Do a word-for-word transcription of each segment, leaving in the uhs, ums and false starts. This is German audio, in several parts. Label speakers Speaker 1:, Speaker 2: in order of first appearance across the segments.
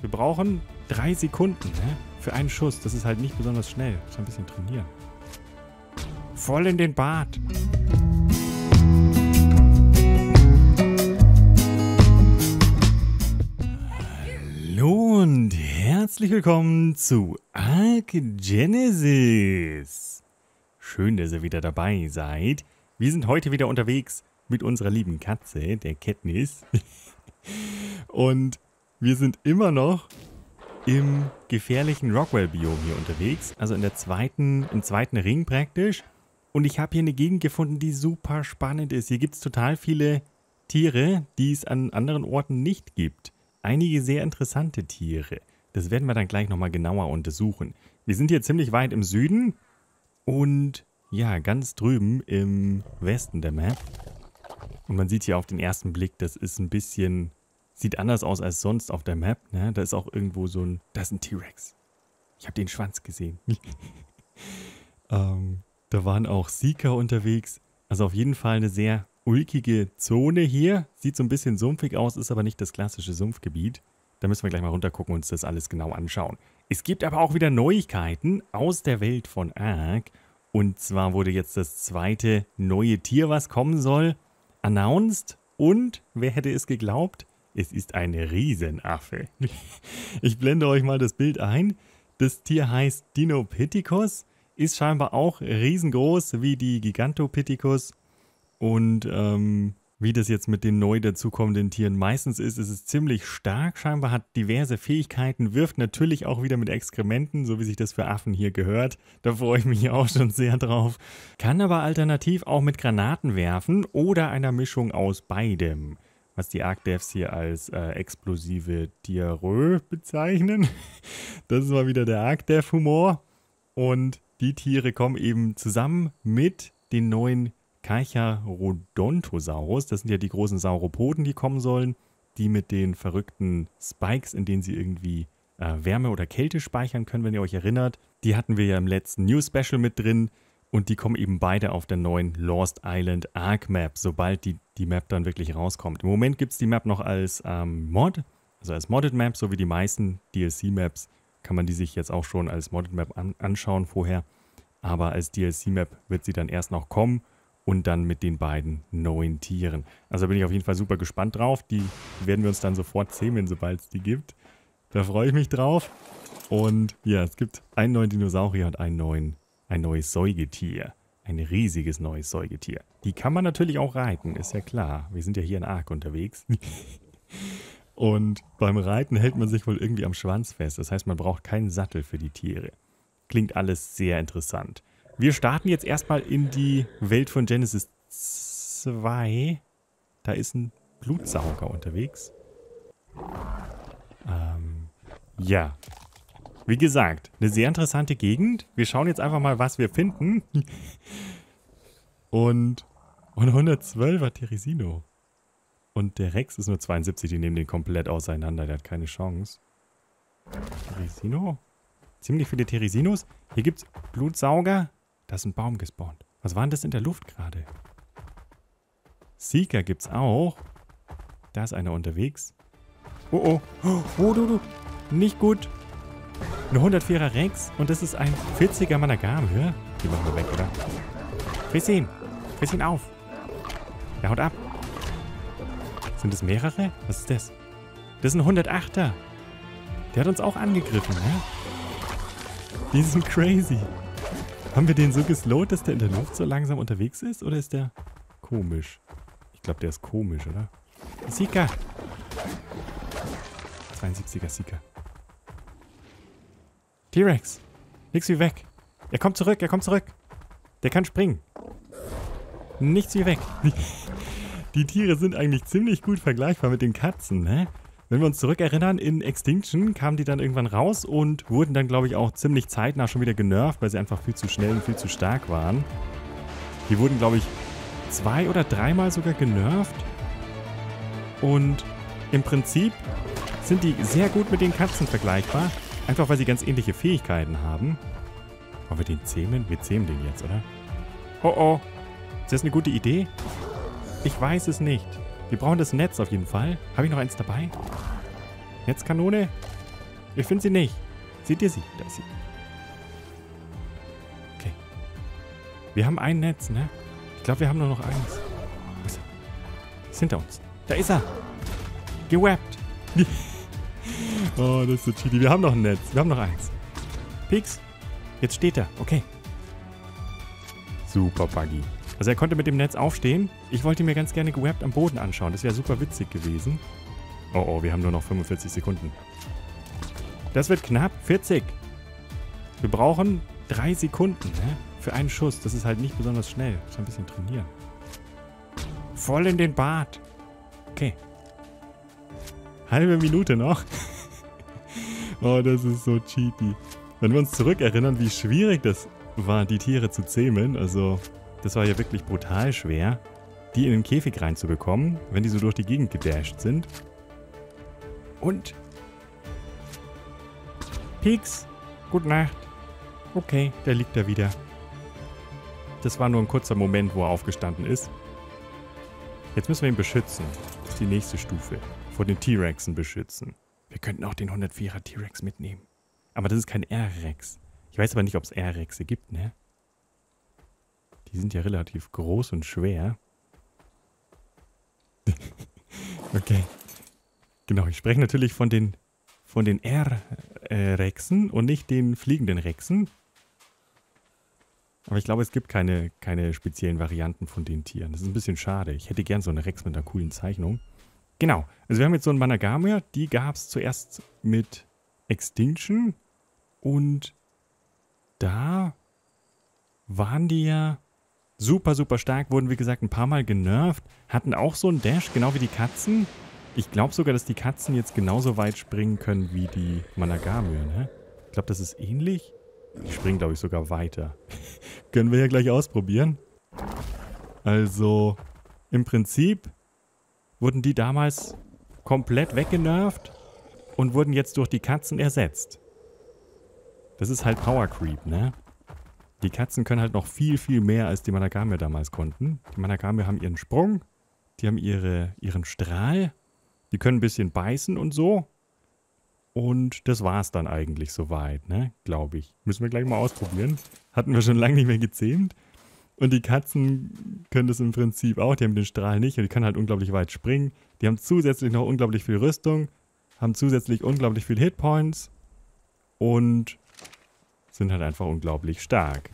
Speaker 1: Wir brauchen drei Sekunden, ne? Für einen Schuss. Das ist halt nicht besonders schnell. Muss ein bisschen trainieren. Voll in den Bart. Hallo und herzlich willkommen zu Ark Genesis. Schön, dass ihr wieder dabei seid. Wir sind heute wieder unterwegs mit unserer lieben Katze, der Katniss. Und wir sind immer noch im gefährlichen Rockwell-Biom hier unterwegs. Also in der zweiten, im zweiten Ring praktisch. Und ich habe hier eine Gegend gefunden, die super spannend ist. Hier gibt es total viele Tiere, die es an anderen Orten nicht gibt. Einige sehr interessante Tiere. Das werden wir dann gleich nochmal genauer untersuchen. Wir sind hier ziemlich weit im Süden und ja, ganz drüben im Westen der Map. Und man sieht hier auf den ersten Blick, das ist ein bisschen, sieht anders aus als sonst auf der Map. Ne? Da ist auch irgendwo so ein, da ist ein T-Rex. Ich habe den Schwanz gesehen. ähm, da waren auch Seeker unterwegs. Also auf jeden Fall eine sehr ulkige Zone hier. Sieht so ein bisschen sumpfig aus, ist aber nicht das klassische Sumpfgebiet. Da müssen wir gleich mal runtergucken und uns das alles genau anschauen. Es gibt aber auch wieder Neuigkeiten aus der Welt von Ark. Und zwar wurde jetzt das zweite neue Tier, was kommen soll, announced. Und, wer hätte es geglaubt? Es ist ein Riesenaffe. Ich blende euch mal das Bild ein. Das Tier heißt Dinopithecus, ist scheinbar auch riesengroß wie die Gigantopithecus. Und ähm, wie das jetzt mit den neu dazukommenden Tieren meistens ist, ist es ziemlich stark. Scheinbar hat diverse Fähigkeiten, wirft natürlich auch wieder mit Exkrementen, so wie sich das für Affen hier gehört. Da freue ich mich auch schon sehr drauf. Kann aber alternativ auch mit Granaten werfen oder einer Mischung aus beidem. Was die Ark-Devs hier als äh, explosive Diarrhoe bezeichnen. Das ist mal wieder der Ark-Dev-Humor. Und die Tiere kommen eben zusammen mit den neuen Carcharodontosaurus. Das sind ja die großen Sauropoden, die kommen sollen. Die mit den verrückten Spikes, in denen sie irgendwie äh, Wärme oder Kälte speichern können, wenn ihr euch erinnert. Die hatten wir ja im letzten News-Special mit drin. Und die kommen eben beide auf der neuen Lost Island Ark Map, sobald die, die Map dann wirklich rauskommt. Im Moment gibt es die Map noch als ähm, Mod, also als Modded Map, so wie die meisten D L C-Maps. Kann man die sich jetzt auch schon als Modded Map an, anschauen vorher. Aber als D L C-Map wird sie dann erst noch kommen und dann mit den beiden neuen Tieren. Also da bin ich auf jeden Fall super gespannt drauf. Die werden wir uns dann sofort zähmen, sobald es die gibt. Da freue ich mich drauf. Und ja, es gibt einen neuen Dinosaurier und einen neuen Ein neues Säugetier. Ein riesiges neues Säugetier. Die kann man natürlich auch reiten, ist ja klar. Wir sind ja hier in Ark unterwegs. Und beim Reiten hält man sich wohl irgendwie am Schwanz fest. Das heißt, man braucht keinen Sattel für die Tiere. Klingt alles sehr interessant. Wir starten jetzt erstmal in die Welt von Genesis zwei. Da ist ein Blutsauger unterwegs. Ähm, ja. Wie gesagt, eine sehr interessante Gegend. Wir schauen jetzt einfach mal, was wir finden. Und, und hundertzwölfer Theresino. Und der Rex ist nur zweiundsiebzig, die nehmen den komplett auseinander. Der hat keine Chance. Theresino? Ziemlich viele Theresinos. Hier gibt es Blutsauger. Da ist ein Baum gespawnt. Was war denn das in der Luft gerade? Seeker gibt es auch. Da ist einer unterwegs. Oh, oh. Oh, du, du. Nicht gut. Eine hundertvierer Rex und das ist ein vierziger Managam. Ja? Die machen wir weg, oder? Friss ihn. Friss ihn auf. Der haut ab. Sind das mehrere? Was ist das? Das ist ein hundertachter. Der hat uns auch angegriffen, ne? Die sind crazy. Haben wir den so geslowt, dass der in der Luft so langsam unterwegs ist? Oder ist der komisch? Ich glaube, der ist komisch, oder? Seeker. zweiundsiebziger Seeker. T-Rex. Nix wie weg. Er kommt zurück, er kommt zurück. Der kann springen. Nichts wie weg. Die Tiere sind eigentlich ziemlich gut vergleichbar mit den Katzen, ne? Wenn wir uns zurückerinnern, in Extinction kamen die dann irgendwann raus und wurden dann, glaube ich, auch ziemlich zeitnah schon wieder genervt, weil sie einfach viel zu schnell und viel zu stark waren. Die wurden, glaube ich, zwei- oder dreimal sogar genervt. Und im Prinzip sind die sehr gut mit den Katzen vergleichbar. Einfach, weil sie ganz ähnliche Fähigkeiten haben. Wollen wir den zähmen? Wir zähmen den jetzt, oder? Oh, oh. Ist das eine gute Idee? Ich weiß es nicht. Wir brauchen das Netz auf jeden Fall. Habe ich noch eins dabei? Netzkanone? Ich finde sie nicht. Seht ihr sie? Da ist sie. Okay. Wir haben ein Netz, ne? Ich glaube, wir haben nur noch eins. Wo ist er? Ist hinter uns. Da ist er. Gewappt. Oh, das ist so cheaty. Wir haben noch ein Netz. Wir haben noch eins. Pix. Jetzt steht er. Okay. Super buggy. Also er konnte mit dem Netz aufstehen. Ich wollte mir ganz gerne gewappt am Boden anschauen. Das wäre super witzig gewesen. Oh, oh, wir haben nur noch fünfundvierzig Sekunden. Das wird knapp. vierzig. Wir brauchen drei Sekunden, ne? Für einen Schuss. Das ist halt nicht besonders schnell. Ich muss ein bisschen trainieren. Voll in den Bart. Okay. Halbe Minute noch. Oh, das ist so cheaty. Wenn wir uns zurückerinnern, wie schwierig das war, die Tiere zu zähmen. Also, das war ja wirklich brutal schwer, die in den Käfig reinzubekommen, wenn die so durch die Gegend gedasht sind. Und? Pix, gute Nacht. Okay, der liegt da wieder. Das war nur ein kurzer Moment, wo er aufgestanden ist. Jetzt müssen wir ihn beschützen. Das ist die nächste Stufe. Vor den T-Rexen beschützen. Wir könnten auch den hundertvierer T-Rex mitnehmen. Aber das ist kein R-Rex. Ich weiß aber nicht, ob es R-Rexe gibt, ne? Die sind ja relativ groß und schwer. Okay. Genau, ich spreche natürlich von den, von den R-Rexen und nicht den fliegenden Rexen. Aber ich glaube, es gibt keine, keine speziellen Varianten von den Tieren. Das ist ein bisschen schade. Ich hätte gern so eine Rex mit einer coolen Zeichnung. Genau. Also wir haben jetzt so einen Managamia. Die gab es zuerst mit Extinction. Und da waren die ja super, super stark. Wurden, wie gesagt, ein paar Mal genervt. Hatten auch so einen Dash, genau wie die Katzen. Ich glaube sogar, dass die Katzen jetzt genauso weit springen können wie die Managamia, ne? Ich glaube, das ist ähnlich. Die springen, glaube ich, sogar weiter. Können wir ja gleich ausprobieren. Also, im Prinzip wurden die damals komplett weggenervt und wurden jetzt durch die Katzen ersetzt. Das ist halt Power Creep, ne? Die Katzen können halt noch viel, viel mehr, als die Managamia damals konnten. Die Managamia haben ihren Sprung, die haben ihre, ihren Strahl, die können ein bisschen beißen und so. Und das war's dann eigentlich soweit, ne? Glaube ich. Müssen wir gleich mal ausprobieren. Hatten wir schon lange nicht mehr gezähmt. Und die Katzen können das im Prinzip auch. Die haben den Strahl nicht und die können halt unglaublich weit springen. Die haben zusätzlich noch unglaublich viel Rüstung, haben zusätzlich unglaublich viel Hitpoints und sind halt einfach unglaublich stark.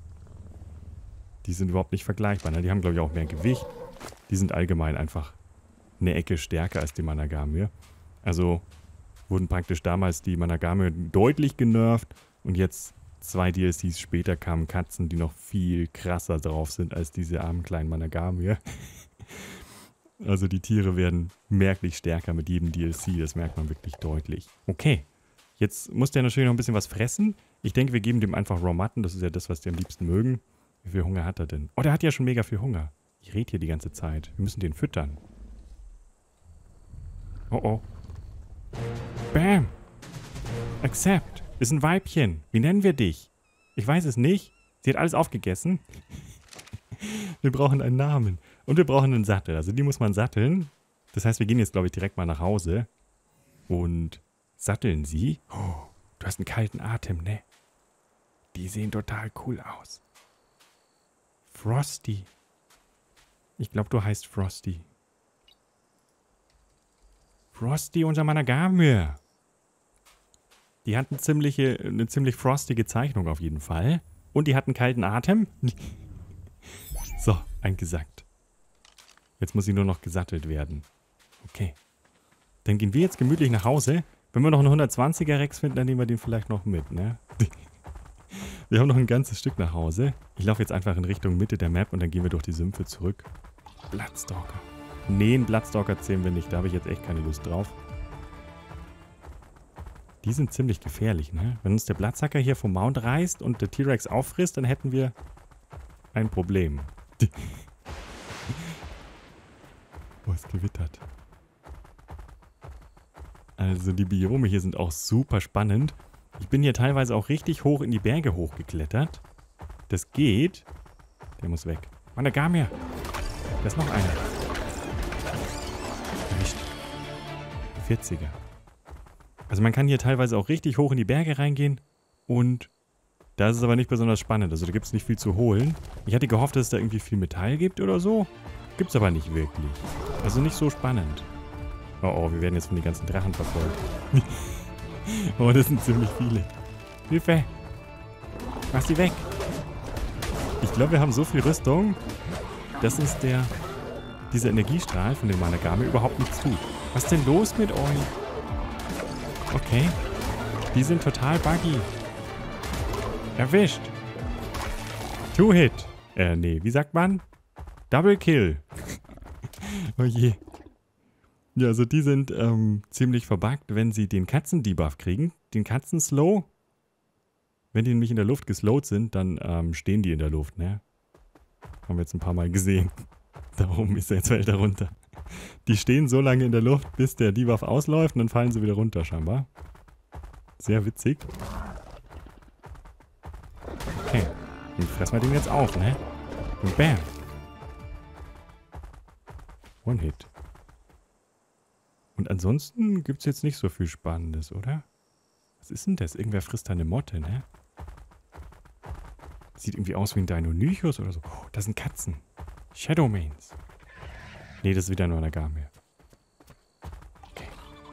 Speaker 1: Die sind überhaupt nicht vergleichbar, ne? Die haben, glaube ich, auch mehr Gewicht. Die sind allgemein einfach eine Ecke stärker als die Managamia. Also wurden praktisch damals die Managamia deutlich genervt und jetzt zwei D L Cs später kamen Katzen, die noch viel krasser drauf sind als diese armen kleinen Managamia. Also die Tiere werden merklich stärker mit jedem D L C, das merkt man wirklich deutlich. Okay, jetzt muss der natürlich noch ein bisschen was fressen. Ich denke, wir geben dem einfach Raw Mutton, das ist ja das, was die am liebsten mögen. Wie viel Hunger hat er denn? Oh, der hat ja schon mega viel Hunger. Ich rede hier die ganze Zeit. Wir müssen den füttern. Oh oh. Bam! Accept. Ist ein Weibchen. Wie nennen wir dich? Ich weiß es nicht. Sie hat alles aufgegessen. Wir brauchen einen Namen. Und wir brauchen einen Sattel. Also die muss man satteln. Das heißt, wir gehen jetzt, glaube ich, direkt mal nach Hause. Und satteln sie. Oh, du hast einen kalten Atem, ne? Die sehen total cool aus. Frosty. Ich glaube, du heißt Frosty. Frosty, unser Managamia. Die hat eine, ziemliche, eine ziemlich frostige Zeichnung auf jeden Fall. Und die hat einen kalten Atem. So, eingesackt. Jetzt muss sie nur noch gesattelt werden. Okay. Dann gehen wir jetzt gemütlich nach Hause. Wenn wir noch einen hundertzwanziger Rex finden, dann nehmen wir den vielleicht noch mit, ne? Wir haben noch ein ganzes Stück nach Hause. Ich laufe jetzt einfach in Richtung Mitte der Map und dann gehen wir durch die Sümpfe zurück. Bloodstalker. Nee, einen Bloodstalker zählen wir nicht. Da habe ich jetzt echt keine Lust drauf. Die sind ziemlich gefährlich, ne? Wenn uns der Bloodsucker hier vom Mount reißt und der T-Rex auffrisst, dann hätten wir ein Problem. Oh, es gewittert. Also die Biome hier sind auch super spannend. Ich bin hier teilweise auch richtig hoch in die Berge hochgeklettert. Das geht. Der muss weg. Managamia. Da ist noch einer. Erwischt. vierziger. Also man kann hier teilweise auch richtig hoch in die Berge reingehen und da ist es aber nicht besonders spannend. Also da gibt es nicht viel zu holen. Ich hatte gehofft, dass es da irgendwie viel Metall gibt oder so. Gibt es aber nicht wirklich. Also nicht so spannend. Oh oh, wir werden jetzt von den ganzen Drachen verfolgt. Oh, das sind ziemlich viele. Hilfe! Mach sie weg! Ich glaube, wir haben so viel Rüstung, dass uns der, dieser Energiestrahl von dem Managame überhaupt nichts tut. Was ist denn los mit euch? Okay. Die sind total buggy. Erwischt. Two-Hit. Äh, nee, wie sagt man? Double Kill. Oh je. Ja, also die sind ähm, ziemlich verbuggt, wenn sie den Katzen-Debuff kriegen. Den Katzen-Slow. Wenn die nämlich in der Luft geslowt sind, dann ähm, stehen die in der Luft, ne? Haben wir jetzt ein paar Mal gesehen. Da oben ist jetzt fällt er runter. Die stehen so lange in der Luft, bis der Debuff ausläuft und dann fallen sie wieder runter scheinbar. Sehr witzig. Okay. Dann fressen wir den jetzt auf, ne? Und bam. One Hit. Und ansonsten gibt es jetzt nicht so viel Spannendes, oder? Was ist denn das? Irgendwer frisst da eine Motte, ne? Sieht irgendwie aus wie ein Deinonychus oder so. Oh, das sind Katzen. Shadowmanes. Nee, das ist wieder nur eine Garme. Okay.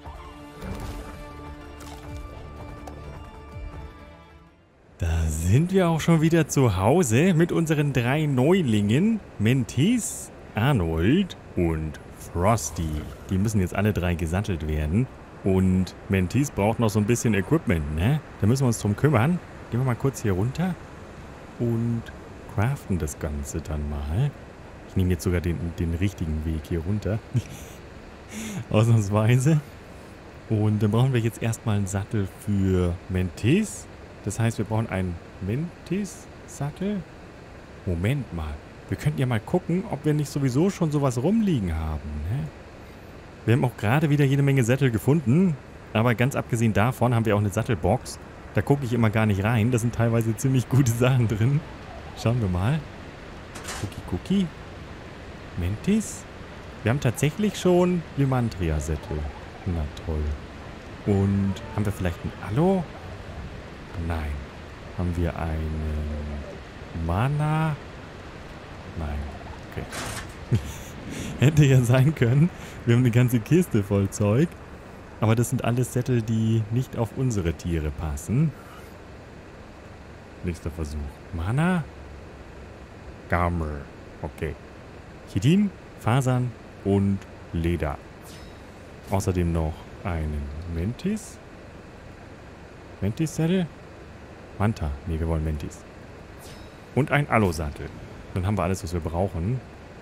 Speaker 1: Da sind wir auch schon wieder zu Hause mit unseren drei Neulingen. Mentis, Arnold und Frosty. Die müssen jetzt alle drei gesattelt werden. Und Mentis braucht noch so ein bisschen Equipment, ne? Da müssen wir uns drum kümmern. Gehen wir mal kurz hier runter und craften das Ganze dann mal. Ich nehme jetzt sogar den, den richtigen Weg hier runter. Ausnahmsweise. Und dann brauchen wir jetzt erstmal einen Sattel für Mentis. Das heißt, wir brauchen einen Mentis-Sattel. Moment mal. Wir könnten ja mal gucken, ob wir nicht sowieso schon sowas rumliegen haben, ne? Wir haben auch gerade wieder jede Menge Sättel gefunden. Aber ganz abgesehen davon haben wir auch eine Sattelbox. Da gucke ich immer gar nicht rein. Da sind teilweise ziemlich gute Sachen drin. Schauen wir mal. Cookie, Cookie. Mentis. Wir haben tatsächlich schon Lymantria-Sättel. Na toll. Und haben wir vielleicht einen Aloe? Nein. Haben wir einen Mana? Nein. Okay. Hätte ja sein können. Wir haben eine ganze Kiste voll Zeug. Aber das sind alles Sättel, die nicht auf unsere Tiere passen. Nächster Versuch. Mana? Gamer. Okay. Chitin, Fasern und Leder. Außerdem noch einen Mentis. Mentis-Sattel? Manta. Ne, wir wollen Mentis. Und ein Aloe-Sattel. Dann haben wir alles, was wir brauchen.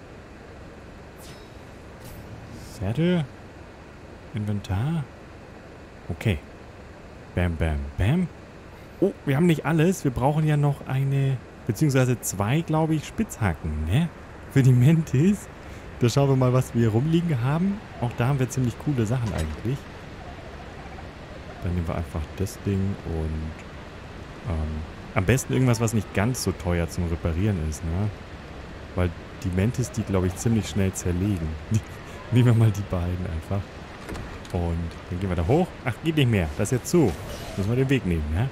Speaker 1: Sattel. Inventar. Okay. Bam, bam, bam. Oh, wir haben nicht alles. Wir brauchen ja noch eine, beziehungsweise zwei, glaube ich, Spitzhacken, ne? Für die Mentis. Da schauen wir mal, was wir rumliegen haben. Auch da haben wir ziemlich coole Sachen eigentlich. Dann nehmen wir einfach das Ding und ähm, am besten irgendwas, was nicht ganz so teuer zum Reparieren ist, ne? Weil die Mentis, die, glaube ich, ziemlich schnell zerlegen. Nehmen wir mal die beiden einfach. Und dann gehen wir da hoch. Ach, geht nicht mehr. Das ist jetzt zu. Müssen wir den Weg nehmen, ja?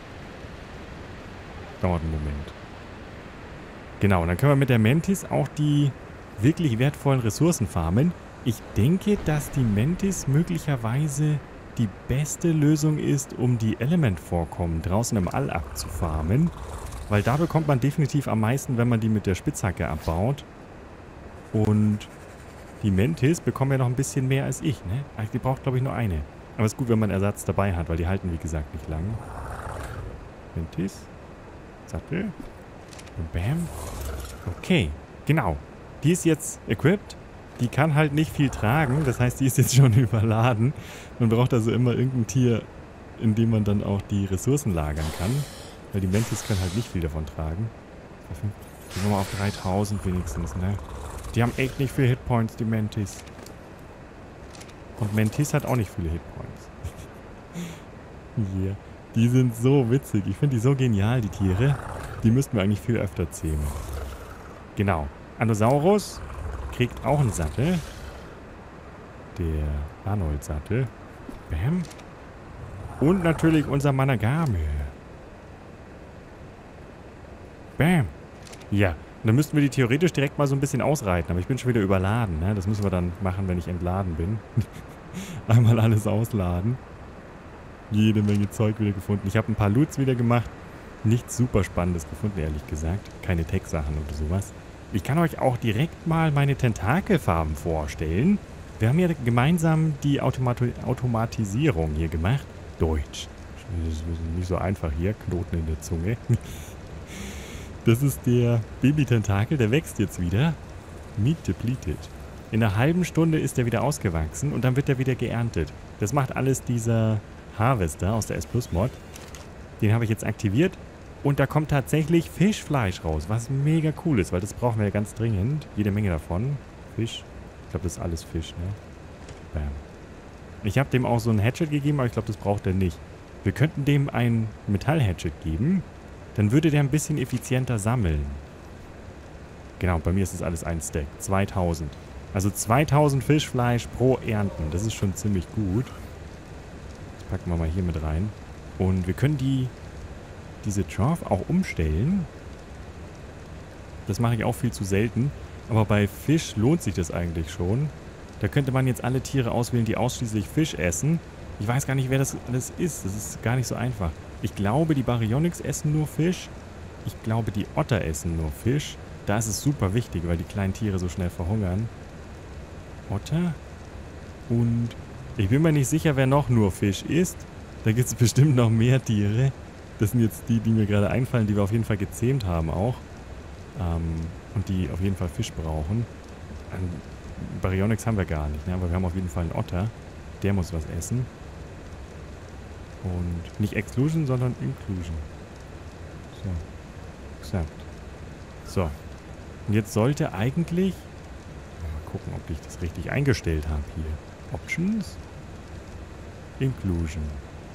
Speaker 1: Dauert einen Moment. Genau, und dann können wir mit der Mentis auch die wirklich wertvollen Ressourcen farmen. Ich denke, dass die Mentis möglicherweise die beste Lösung ist, um die Element-Vorkommen draußen im All abzufarmen. Weil da bekommt man definitiv am meisten, wenn man die mit der Spitzhacke abbaut. Und die Mentis bekommen ja noch ein bisschen mehr als ich, ne? Ach, die braucht, glaube ich, nur eine. Aber es ist gut, wenn man Ersatz dabei hat, weil die halten, wie gesagt, nicht lang. Mentis. Sattel. Und bam. Okay, genau. Die ist jetzt equipped. Die kann halt nicht viel tragen. Das heißt, die ist jetzt schon überladen. Man braucht also immer irgendein Tier, in dem man dann auch die Ressourcen lagern kann. Weil die Mentis können halt nicht viel davon tragen. Gehen wir mal auf dreitausend wenigstens, ne? Die haben echt nicht viele Hitpoints, die Mentis. Und Mentis hat auch nicht viele Hitpoints. Yeah. Die sind so witzig. Ich finde die so genial, die Tiere. Die müssten wir eigentlich viel öfter zähmen. Genau. Anosaurus kriegt auch einen Sattel. Der Arnold-Sattel. Bam. Und natürlich unser Managame. Bam. Ja, und dann müssten wir die theoretisch direkt mal so ein bisschen ausreiten. Aber ich bin schon wieder überladen. Ne? Das müssen wir dann machen, wenn ich entladen bin. Einmal alles ausladen. Jede Menge Zeug wieder gefunden. Ich habe ein paar Loots wieder gemacht. Nichts super Spannendes gefunden, ehrlich gesagt. Keine Tech-Sachen oder sowas. Ich kann euch auch direkt mal meine Tentakelfarben vorstellen. Wir haben ja gemeinsam die Automat Automatisierung hier gemacht. Deutsch. Das ist nicht so einfach hier. Knoten in der Zunge. Das ist der Baby-Tentakel. Der wächst jetzt wieder. Meat depleted. In einer halben Stunde ist er wieder ausgewachsen und dann wird er wieder geerntet. Das macht alles dieser Harvester aus der S Plus Mod. Den habe ich jetzt aktiviert. Und da kommt tatsächlich Fischfleisch raus, was mega cool ist, weil das brauchen wir ja ganz dringend. Jede Menge davon. Fisch. Ich glaube, das ist alles Fisch, ne? Bam. Ich habe dem auch so ein Hatchet gegeben, aber ich glaube, das braucht er nicht. Wir könnten dem ein Metall-Hatchet geben. Dann würde der ein bisschen effizienter sammeln. Genau, bei mir ist das alles ein Stack. zweitausend. Also zweitausend Fischfleisch pro Ernten. Das ist schon ziemlich gut. Das packen wir mal hier mit rein. Und wir können die... diese Trough auch umstellen. Das mache ich auch viel zu selten. Aber bei Fisch lohnt sich das eigentlich schon. Da könnte man jetzt alle Tiere auswählen, die ausschließlich Fisch essen. Ich weiß gar nicht, wer das alles ist. Das ist gar nicht so einfach. Ich glaube, die Baryonyx essen nur Fisch. Ich glaube, die Otter essen nur Fisch. Da ist es super wichtig, weil die kleinen Tiere so schnell verhungern. Otter. Und ich bin mir nicht sicher, wer noch nur Fisch isst. Da gibt es bestimmt noch mehr Tiere. Das sind jetzt die, die mir gerade einfallen, die wir auf jeden Fall gezähmt haben auch. Ähm, und die auf jeden Fall Fisch brauchen. Ähm, Baryonyx haben wir gar nicht, ne? Aber wir haben auf jeden Fall einen Otter. Der muss was essen. Und nicht Exclusion, sondern Inclusion. So. Exakt. So. Und jetzt sollte eigentlich... Mal gucken, ob ich das richtig eingestellt habe hier. Options. Inclusion.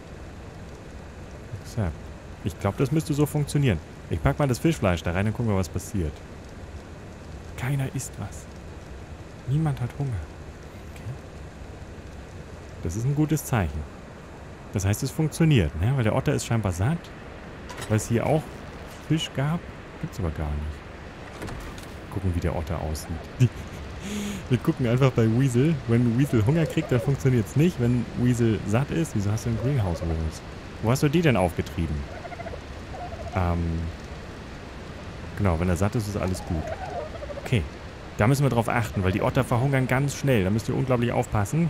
Speaker 1: Exakt. Ich glaube, das müsste so funktionieren. Ich packe mal das Fischfleisch da rein und gucken wir, was passiert. Keiner isst was. Niemand hat Hunger. Okay. Das ist ein gutes Zeichen. Das heißt, es funktioniert, ne? Weil der Otter ist scheinbar satt. Weil es hier auch Fisch gab. Gibt's aber gar nicht. Gucken, wie der Otter aussieht. Wir gucken einfach bei Weasel. Wenn Weasel Hunger kriegt, dann funktioniert es nicht. Wenn Weasel satt ist, wieso hast du ein Greenhouse los? Wo hast du die denn aufgetrieben? Ähm, genau, wenn er satt ist, ist alles gut. Okay, da müssen wir drauf achten, weil die Otter verhungern ganz schnell. Da müsst ihr unglaublich aufpassen.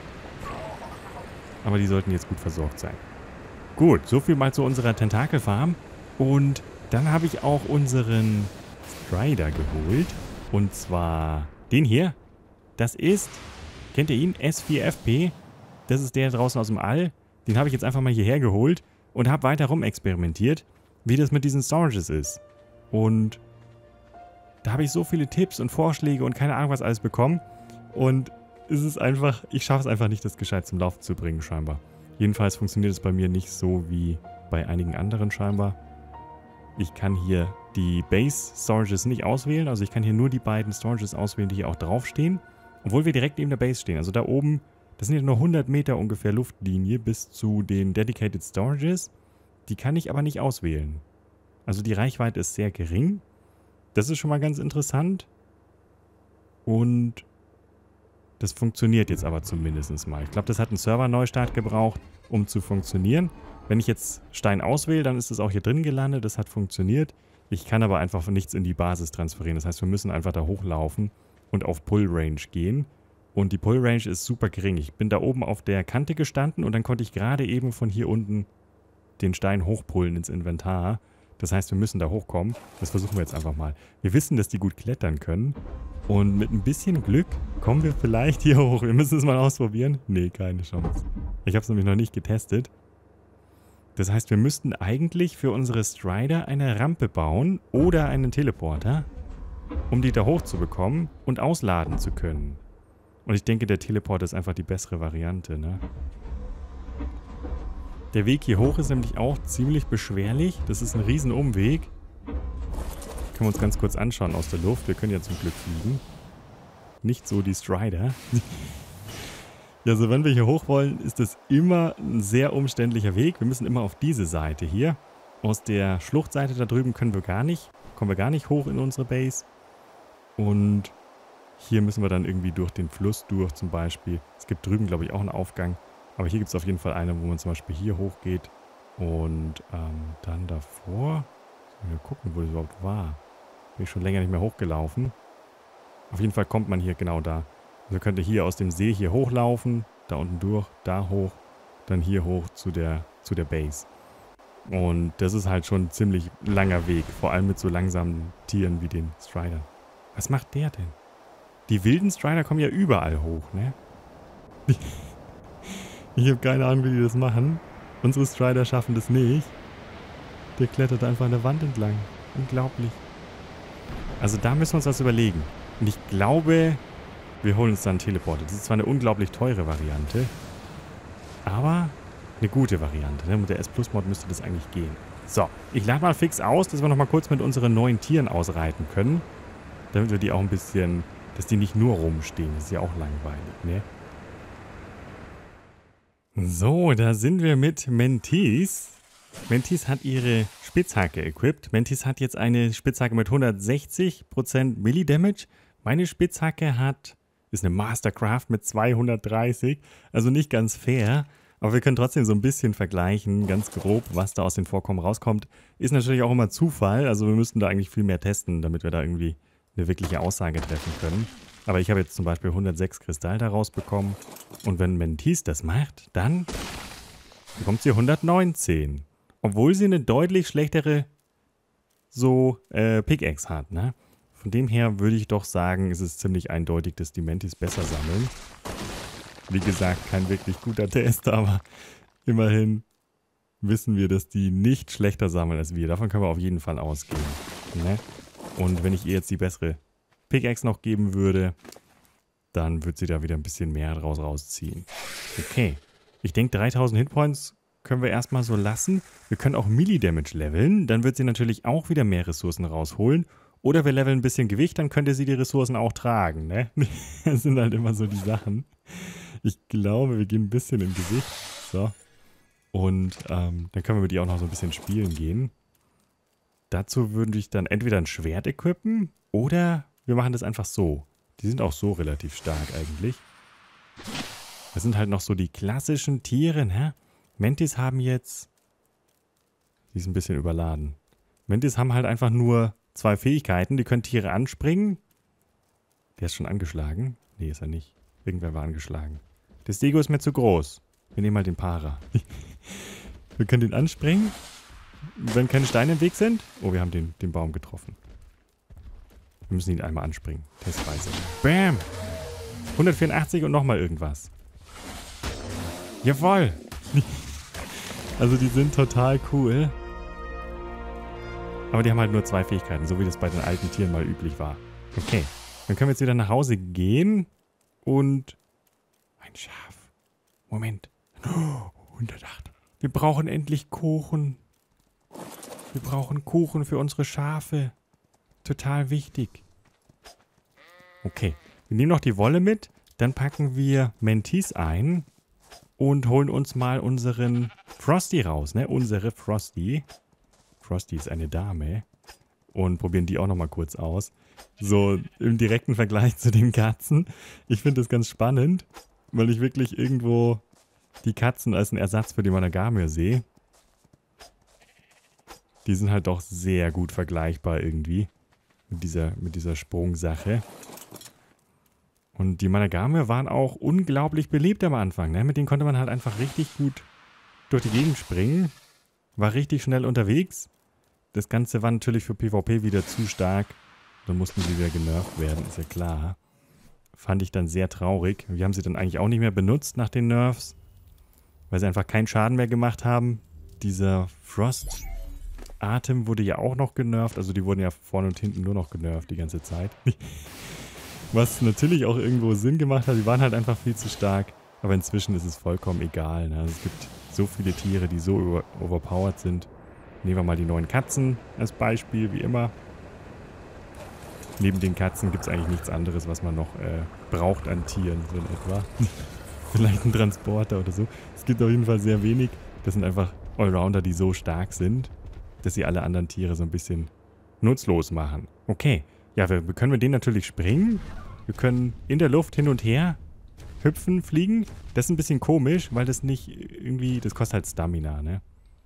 Speaker 1: Aber die sollten jetzt gut versorgt sein. Gut, so viel mal zu unserer Tentakelfarm. Und dann habe ich auch unseren Strider geholt. Und zwar den hier. Das ist, kennt ihr ihn? S vier F P. Das ist der draußen aus dem All. Den habe ich jetzt einfach mal hierher geholt und habe weiter rumexperimentiert, wie das mit diesen Storages ist. Und da habe ich so viele Tipps und Vorschläge und keine Ahnung was alles bekommen. Und es ist einfach, ich schaffe es einfach nicht, das gescheit zum Laufen zu bringen scheinbar. Jedenfalls funktioniert es bei mir nicht so wie bei einigen anderen scheinbar. Ich kann hier die Base Storages nicht auswählen, also ich kann hier nur die beiden Storages auswählen, die hier auch draufstehen. Obwohl wir direkt neben der Base stehen, also da oben... Das sind ja nur hundert Meter ungefähr Luftlinie bis zu den Dedicated Storages. Die kann ich aber nicht auswählen. Also die Reichweite ist sehr gering. Das ist schon mal ganz interessant. Und das funktioniert jetzt aber zumindest mal. Ich glaube, das hat einen Server-Neustart gebraucht, um zu funktionieren. Wenn ich jetzt Stein auswähle, dann ist es auch hier drin gelandet. Das hat funktioniert. Ich kann aber einfach nichts in die Basis transferieren. Das heißt, wir müssen einfach da hochlaufen und auf Pull-Range gehen. Und die Pull-Range ist super gering. Ich bin da oben auf der Kante gestanden und dann konnte ich gerade eben von hier unten den Stein hochpullen ins Inventar. Das heißt, wir müssen da hochkommen. Das versuchen wir jetzt einfach mal. Wir wissen, dass die gut klettern können. Und mit ein bisschen Glück kommen wir vielleicht hier hoch. Wir müssen es mal ausprobieren. Nee, keine Chance. Ich habe es nämlich noch nicht getestet. Das heißt, wir müssten eigentlich für unsere Strider eine Rampe bauen oder einen Teleporter, um die da hochzubekommen und ausladen zu können. Und ich denke, der Teleporter ist einfach die bessere Variante, ne? Der Weg hier hoch ist nämlich auch ziemlich beschwerlich. Das ist ein riesen Umweg. Können wir uns ganz kurz anschauen aus der Luft. Wir können ja zum Glück fliegen. Nicht so die Strider. Ja, also wenn wir hier hoch wollen, ist das immer ein sehr umständlicher Weg. Wir müssen immer auf diese Seite hier. Aus der Schluchtseite da drüben können wir gar nicht, kommen wir gar nicht hoch in unsere Base. Und hier müssen wir dann irgendwie durch den Fluss durch zum Beispiel. Es gibt drüben, glaube ich, auch einen Aufgang. Aber hier gibt es auf jeden Fall einen, wo man zum Beispiel hier hochgeht. Und ähm, dann davor, mal gucken, wo das überhaupt war. Bin ich schon länger nicht mehr hochgelaufen. Auf jeden Fall kommt man hier genau da. Also könnt ihr hier aus dem See hier hochlaufen, da unten durch, da hoch, dann hier hoch zu der, zu der Base. Und das ist halt schon ein ziemlich langer Weg, vor allem mit so langsamen Tieren wie den Stridern. Was macht der denn? Die wilden Strider kommen ja überall hoch, ne? Ich habe keine Ahnung, wie die das machen. Unsere Strider schaffen das nicht. Der klettert einfach an der Wand entlang. Unglaublich. Also da müssen wir uns was überlegen. Und ich glaube, wir holen uns dann einen Teleporter. Das ist zwar eine unglaublich teure Variante, aber eine gute Variante. Ne? Mit der S-Plus-Mod müsste das eigentlich gehen. So, ich lade mal fix aus, dass wir nochmal kurz mit unseren neuen Tieren ausreiten können. Damit wir die auch ein bisschen, dass die nicht nur rumstehen. Das ist ja auch langweilig, ne? So, da sind wir mit Mantis. Mantis hat ihre Spitzhacke equipped. Mantis hat jetzt eine Spitzhacke mit hundertsechzig Prozent Melee-Damage. Meine Spitzhacke hat, ist eine Mastercraft mit zweihundertdreißig. Also nicht ganz fair. Aber wir können trotzdem so ein bisschen vergleichen, ganz grob, was da aus den Vorkommen rauskommt. Ist natürlich auch immer Zufall. Also wir müssten da eigentlich viel mehr testen, damit wir da irgendwie eine wirkliche Aussage treffen können. Aber ich habe jetzt zum Beispiel hundertsechs Kristall daraus bekommen. Und wenn Mantis das macht, dann bekommt sie hundertneunzehn. Obwohl sie eine deutlich schlechtere so äh, Pickaxe hat, ne? Von dem her würde ich doch sagen, ist es ziemlich eindeutig, dass die Mantis besser sammeln. Wie gesagt, kein wirklich guter Test, aber immerhin wissen wir, dass die nicht schlechter sammeln als wir. Davon können wir auf jeden Fall ausgehen, ne? Und wenn ich ihr jetzt die bessere Pickaxe noch geben würde, dann würde sie da wieder ein bisschen mehr draus rausziehen. Okay. Ich denke, dreitausend Hitpoints können wir erstmal so lassen. Wir können auch Melee-Damage leveln. Dann wird sie natürlich auch wieder mehr Ressourcen rausholen. Oder wir leveln ein bisschen Gewicht, dann könnte sie die Ressourcen auch tragen, ne? Das sind halt immer so die Sachen. Ich glaube, wir gehen ein bisschen in Gewicht. So. Und ähm, dann können wir mit ihr auch noch so ein bisschen spielen gehen. Dazu würde ich dann entweder ein Schwert equippen oder wir machen das einfach so. Die sind auch so relativ stark eigentlich. Das sind halt noch so die klassischen Tiere, ne? Mantis haben jetzt... Die ist ein bisschen überladen. Mantis haben halt einfach nur zwei Fähigkeiten. Die können Tiere anspringen. Der ist schon angeschlagen. Nee, ist er nicht. Irgendwer war angeschlagen. Der Stego ist mir zu groß. Wir nehmen mal den Para. Wir können den anspringen. Wenn keine Steine im Weg sind. Oh, wir haben den, den Baum getroffen. Wir müssen ihn einmal anspringen. Testweise. Bam! hundertvierundachtzig und nochmal irgendwas. Jawohl! Also die sind total cool. Aber die haben halt nur zwei Fähigkeiten, so wie das bei den alten Tieren mal üblich war. Okay, dann können wir jetzt wieder nach Hause gehen. Und... Ein Schaf. Moment. Oh, hundertacht. Wir brauchen endlich Kuchen. Wir brauchen Kuchen für unsere Schafe. Total wichtig. Okay, wir nehmen noch die Wolle mit. Dann packen wir Mantis ein. Und holen uns mal unseren Frosty raus, ne? Unsere Frosty. Frosty ist eine Dame. Und probieren die auch nochmal kurz aus. So im direkten Vergleich zu den Katzen. Ich finde das ganz spannend, weil ich wirklich irgendwo die Katzen als einen Ersatz für die Monogamia sehe. Die sind halt doch sehr gut vergleichbar irgendwie. Mit dieser, mit dieser Sprungsache. Und die Monogamia waren auch unglaublich beliebt am Anfang. Ne? Mit denen konnte man halt einfach richtig gut durch die Gegend springen. War richtig schnell unterwegs. Das Ganze war natürlich für PvP wieder zu stark. Dann mussten sie wieder genervt werden, ist ja klar. Fand ich dann sehr traurig. Wir haben sie dann eigentlich auch nicht mehr benutzt nach den Nerfs. Weil sie einfach keinen Schaden mehr gemacht haben. Dieser Frost-Atem wurde ja auch noch genervt. Also die wurden ja vorne und hinten nur noch genervt die ganze Zeit. Was natürlich auch irgendwo Sinn gemacht hat. Die waren halt einfach viel zu stark. Aber inzwischen ist es vollkommen egal. Ne? Also es gibt so viele Tiere, die so over overpowered sind. Nehmen wir mal die neuen Katzen als Beispiel, wie immer. Neben den Katzen gibt es eigentlich nichts anderes, was man noch äh, braucht an Tieren, so in etwa. Vielleicht ein Transporter oder so. Es gibt auf jeden Fall sehr wenig. Das sind einfach Allrounder, die so stark sind, dass sie alle anderen Tiere so ein bisschen nutzlos machen. Okay. Ja, wir, wir können mit denen natürlich springen. Wir können in der Luft hin und her hüpfen, fliegen. Das ist ein bisschen komisch, weil das nicht irgendwie... Das kostet halt Stamina, ne?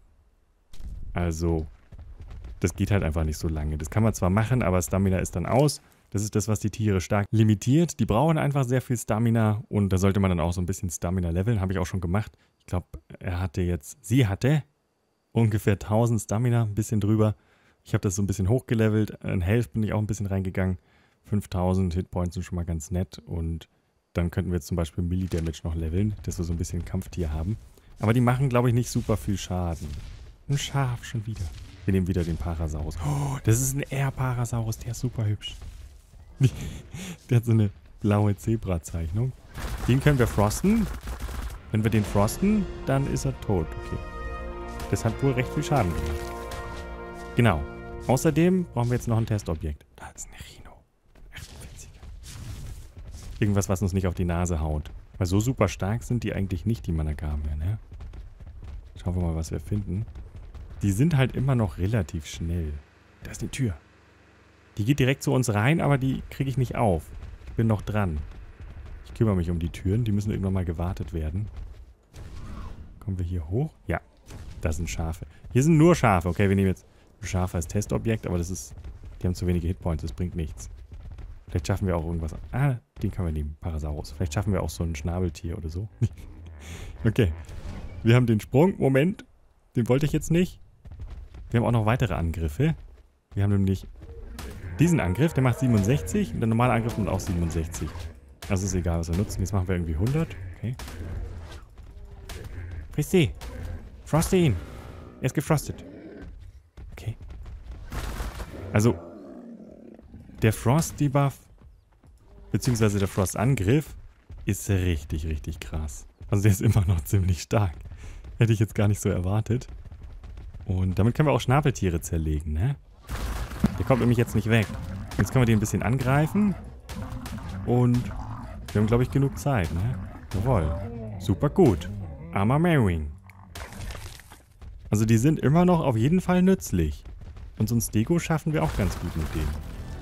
Speaker 1: Also, das geht halt einfach nicht so lange. Das kann man zwar machen, aber Stamina ist dann aus. Das ist das, was die Tiere stark limitiert. Die brauchen einfach sehr viel Stamina und da sollte man dann auch so ein bisschen Stamina leveln. Habe ich auch schon gemacht. Ich glaube, er hatte jetzt... Sie hatte ungefähr tausend Stamina, ein bisschen drüber. Ich habe das so ein bisschen hochgelevelt. In Health bin ich auch ein bisschen reingegangen. fünftausend Hitpoints sind schon mal ganz nett und dann könnten wir jetzt zum Beispiel Melee Damage noch leveln, dass wir so ein bisschen Kampftier haben. Aber die machen, glaube ich, nicht super viel Schaden. Ein Schaf schon wieder. Wir nehmen wieder den Parasaurus. Oh, das ist ein R-Parasaurus, der ist super hübsch. Der hat so eine blaue Zebra-Zeichnung. Den können wir frosten. Wenn wir den frosten, dann ist er tot. Okay. Das hat wohl recht viel Schaden gemacht. Genau. Außerdem brauchen wir jetzt noch ein Testobjekt. Da ist ein Rhino. achtundvierziger. Irgendwas, was uns nicht auf die Nase haut. Weil so super stark sind die eigentlich nicht, die Managamer, ne? Schauen wir mal, was wir finden. Die sind halt immer noch relativ schnell. Da ist die Tür. Die geht direkt zu uns rein, aber die kriege ich nicht auf. Ich bin noch dran. Ich kümmere mich um die Türen. Die müssen irgendwann mal gewartet werden. Kommen wir hier hoch? Ja. Da sind Schafe. Hier sind nur Schafe. Okay, wir nehmen jetzt Schafe als Testobjekt, aber das ist... Die haben zu wenige Hitpoints. Das bringt nichts. Vielleicht schaffen wir auch irgendwas... Ah, den können wir nehmen. Parasaurus. Vielleicht schaffen wir auch so ein Schnabeltier oder so. Okay. Wir haben den Sprung. Moment. Den wollte ich jetzt nicht. Wir haben auch noch weitere Angriffe. Wir haben nämlich diesen Angriff, der macht siebenundsechzig und der normale Angriff macht auch siebenundsechzig. Also ist egal, was wir nutzen. Jetzt machen wir irgendwie hundert. Okay. Frosty! Frosty ihn! Er ist gefrostet. Okay. Also, der Frost-Debuff, beziehungsweise der Frost-Angriff, ist richtig, richtig krass. Also der ist immer noch ziemlich stark. Hätte ich jetzt gar nicht so erwartet. Und damit können wir auch Schnabeltiere zerlegen, ne? Der kommt nämlich jetzt nicht weg. Jetzt können wir den ein bisschen angreifen. Und wir haben, glaube ich, genug Zeit, ne? Jawohl. Super gut. Armor Marrying. Also die sind immer noch auf jeden Fall nützlich. Und so ein Stego schaffen wir auch ganz gut mit denen.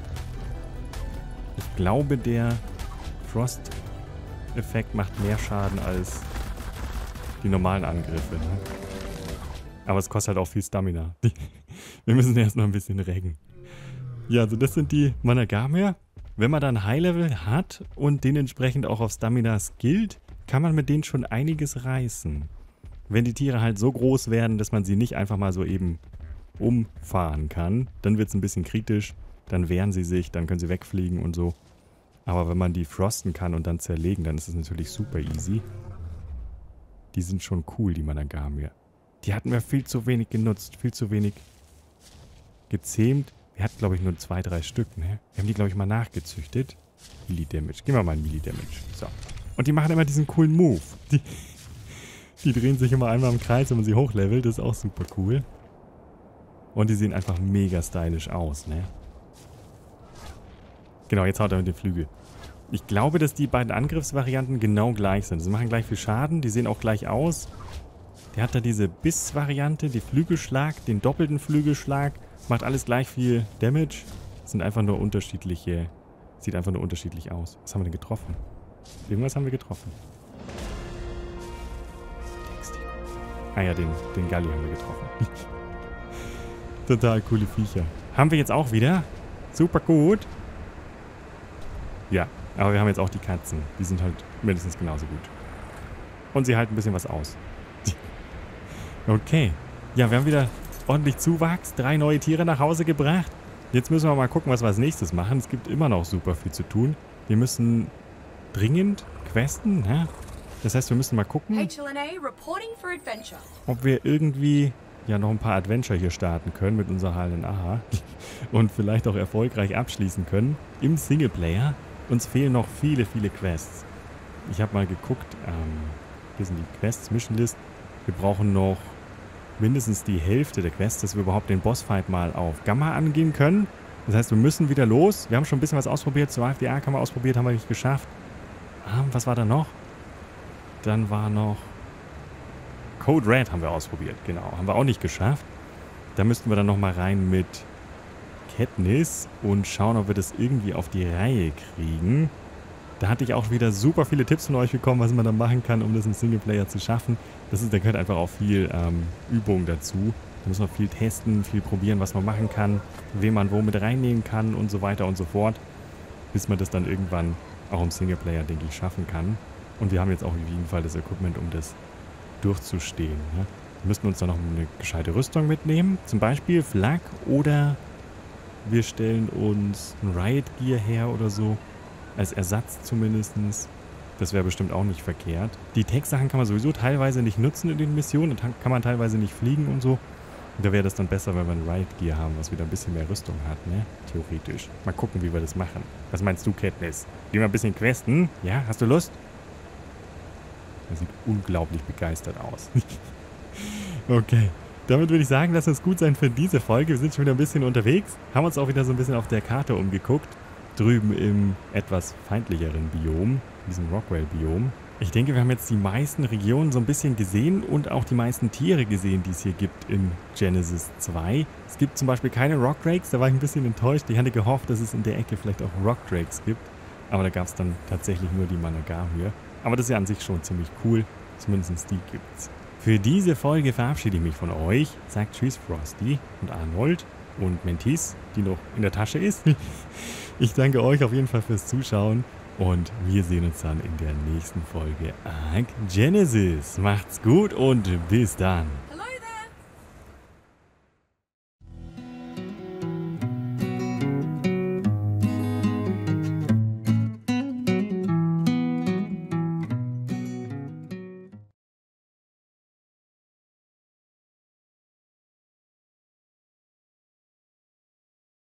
Speaker 1: Ich glaube, der Frost-Effekt macht mehr Schaden als die normalen Angriffe, ne? Aber es kostet halt auch viel Stamina. Wir müssen erst noch ein bisschen reggen. Ja, also das sind die Managamer. Wenn man dann High-Level hat und den entsprechend auch auf Stamina skillt, kann man mit denen schon einiges reißen. Wenn die Tiere halt so groß werden, dass man sie nicht einfach mal so eben umfahren kann, dann wird es ein bisschen kritisch. Dann wehren sie sich, dann können sie wegfliegen und so. Aber wenn man die frosten kann und dann zerlegen, dann ist es natürlich super easy. Die sind schon cool, die Managamer. Die hatten wir viel zu wenig genutzt, viel zu wenig gezähmt. Wir hatten, glaube ich, nur zwei, drei Stück, ne? Wir haben die, glaube ich, mal nachgezüchtet. Melee Damage. Gehen wir mal in Melee Damage. So. Und die machen immer diesen coolen Move. Die, die drehen sich immer einmal im Kreis, wenn man sie hochlevelt. Das ist auch super cool. Und die sehen einfach mega stylisch aus, ne? Genau, jetzt haut er mit dem Flügel. Ich glaube, dass die beiden Angriffsvarianten genau gleich sind. Sie machen gleich viel Schaden, die sehen auch gleich aus. Der hat da diese Biss-Variante, die Flügelschlag, den doppelten Flügelschlag. Macht alles gleich viel Damage. Sind einfach nur unterschiedliche... Sieht einfach nur unterschiedlich aus. Was haben wir denn getroffen? Irgendwas haben wir getroffen. Ah ja, den, den Galli haben wir getroffen. Total coole Viecher. Haben wir jetzt auch wieder. Super gut. Ja, aber wir haben jetzt auch die Katzen. Die sind halt mindestens genauso gut. Und sie halten ein bisschen was aus. Okay. Ja, wir haben wieder ordentlich Zuwachs. Drei neue Tiere nach Hause gebracht. Jetzt müssen wir mal gucken, was wir als nächstes machen. Es gibt immer noch super viel zu tun. Wir müssen dringend questen, ne? Das heißt, wir müssen mal gucken, ob wir irgendwie ja noch ein paar Adventure hier starten können mit unserer H L N A und vielleicht auch erfolgreich abschließen können im Singleplayer. Uns fehlen noch viele, viele Quests. Ich habe mal geguckt, ähm, hier sind die Quests, Mission List. Wir brauchen noch mindestens die Hälfte der Quests, dass wir überhaupt den Bossfight mal auf Gamma angehen können. Das heißt, wir müssen wieder los. Wir haben schon ein bisschen was ausprobiert. Zur A F D A haben wir ausprobiert, haben wir nicht geschafft. Ah, was war da noch? Dann war noch Code Red haben wir ausprobiert. Genau, haben wir auch nicht geschafft. Da müssten wir dann nochmal rein mit Katniss und schauen, ob wir das irgendwie auf die Reihe kriegen. Da hatte ich auch wieder super viele Tipps von euch bekommen, was man da machen kann, um das im Singleplayer zu schaffen. Das ist, da gehört einfach auch viel ähm, Übung dazu. Da muss man viel testen, viel probieren, was man machen kann, wen man wo mit reinnehmen kann und so weiter und so fort, bis man das dann irgendwann auch im Singleplayer, denke ich, schaffen kann. Und wir haben jetzt auch auf jeden Fall das Equipment, um das durchzustehen. Ne? Wir müssten uns dann noch eine gescheite Rüstung mitnehmen, zum Beispiel Flak, oder wir stellen uns ein Riot Gear her oder so, als Ersatz zumindest. Das wäre bestimmt auch nicht verkehrt. Die Tech-Sachen kann man sowieso teilweise nicht nutzen in den Missionen, da kann man teilweise nicht fliegen und so. Und da wäre das dann besser, wenn wir ein Riot Gear haben, was wieder ein bisschen mehr Rüstung hat, ne? Theoretisch. Mal gucken, wie wir das machen. Was meinst du, Katniss? Gehen wir ein bisschen questen? Ja, hast du Lust? Er sieht unglaublich begeistert aus. Okay. Damit würde ich sagen, lass uns gut sein für diese Folge. Wir sind schon wieder ein bisschen unterwegs. Haben uns auch wieder so ein bisschen auf der Karte umgeguckt. Drüben im etwas feindlicheren Biom, diesem Rockwell-Biom. Ich denke, wir haben jetzt die meisten Regionen so ein bisschen gesehen und auch die meisten Tiere gesehen, die es hier gibt in Genesis zwei. Es gibt zum Beispiel keine Rockdrakes, da war ich ein bisschen enttäuscht. Ich hatte gehofft, dass es in der Ecke vielleicht auch Rockdrakes gibt. Aber da gab es dann tatsächlich nur die Managarmir. Aber das ist ja an sich schon ziemlich cool. Zumindest die gibt's. Für diese Folge verabschiede ich mich von euch. Sagt Tschüss Frosty und Arnold und Mentis, die noch in der Tasche ist. Ich danke euch auf jeden Fall fürs Zuschauen. Und wir sehen uns dann in der nächsten Folge Ark Genesis. Macht's gut und bis dann.